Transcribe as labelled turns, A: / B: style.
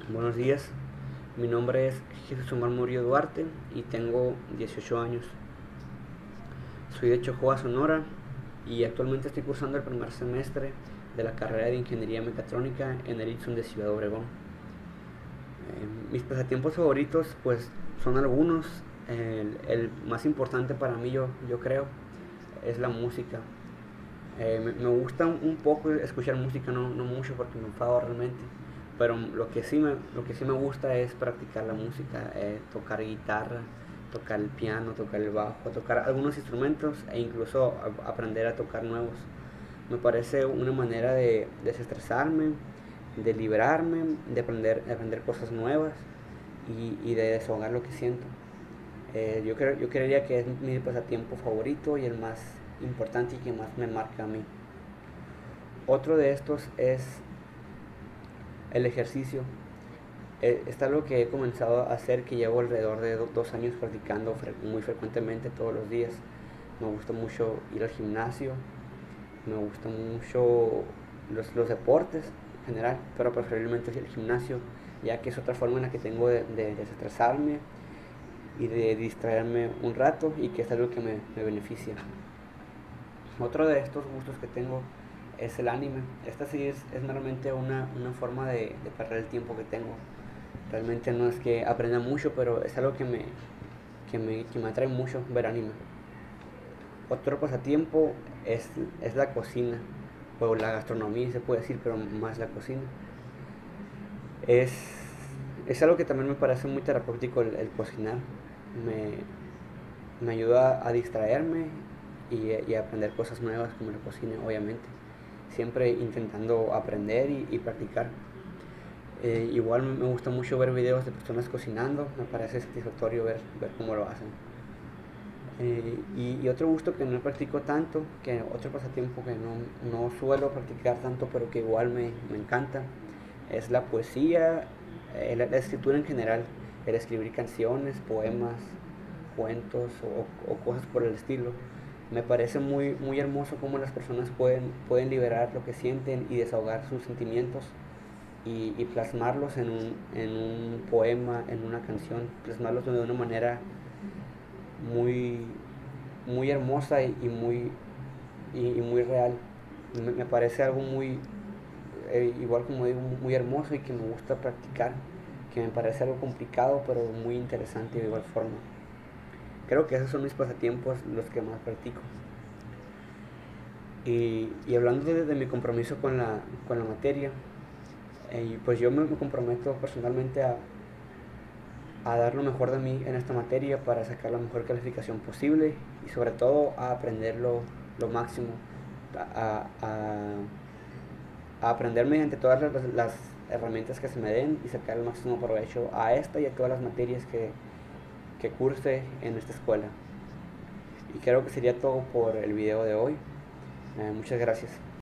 A: Buenos días, mi nombre es Jesús Omar Murillo Duarte y tengo 18 años. Soy de Chojoa, Sonora y actualmente estoy cursando el primer semestre de la carrera de Ingeniería Mecatrónica en el ITSUM de Ciudad Obregón. Mis pasatiempos favoritos pues son algunos. El más importante para mí yo creo es la música. Me gusta un poco escuchar música, no mucho porque me enfado realmente, pero lo que sí me gusta es practicar la música, tocar guitarra, tocar el piano, tocar el bajo, tocar algunos instrumentos e incluso aprender a tocar nuevos. Me parece una manera de desestresarme, de liberarme, de aprender cosas nuevas y de desahogar lo que siento. Yo creería que es mi pasatiempo favorito y el más importante y que más me marca a mí. Otro de estos es el ejercicio. Es algo que he comenzado a hacer, que llevo alrededor de 2 años practicando muy frecuentemente todos los días. Me gusta mucho ir al gimnasio, me gusta mucho los deportes en general, pero preferiblemente el gimnasio, ya que es otra forma en la que tengo de desestresarme y de distraerme un rato y que es algo que me beneficia. Otro de estos gustos que tengo es el anime. Esta sí es meramente una forma de perder el tiempo que tengo. Realmente no es que aprenda mucho, pero es algo que me atrae mucho ver anime. Otro pasatiempo es la cocina, o la gastronomía se puede decir, pero más la cocina. Es, es algo que también me parece muy terapéutico el cocinar. Me, Me ayuda a distraerme y a aprender cosas nuevas como la cocina, obviamente. Siempre intentando aprender y practicar. Igual me gusta mucho ver videos de personas cocinando, me parece satisfactorio ver cómo lo hacen. Y otro gusto que no practico tanto, que otro pasatiempo que no suelo practicar tanto, pero que igual me encanta, es la poesía, la escritura en general, el escribir canciones, poemas, cuentos o cosas por el estilo. Me parece muy hermoso cómo las personas pueden liberar lo que sienten y desahogar sus sentimientos y plasmarlos en un poema, en una canción, plasmarlos de una manera muy, muy hermosa y muy real. Me parece algo igual como digo, muy hermoso y que me gusta practicar, que me parece algo complicado pero muy interesante de igual forma. Creo que esos son mis pasatiempos, los que más practico. Y hablando de mi compromiso con la materia, pues yo me comprometo personalmente a dar lo mejor de mí en esta materia para sacar la mejor calificación posible y sobre todo a aprender lo máximo, a, a, a aprender mediante todas las herramientas que se me den y sacar el máximo provecho a esta y a todas las materias que curse en esta escuela. Y creo que sería todo por el video de hoy. Muchas gracias.